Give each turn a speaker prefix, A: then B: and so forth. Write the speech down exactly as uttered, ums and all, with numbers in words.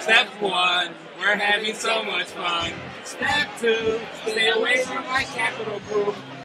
A: Step one, we're having so much fun. Step two, stay away from my Capital Brew.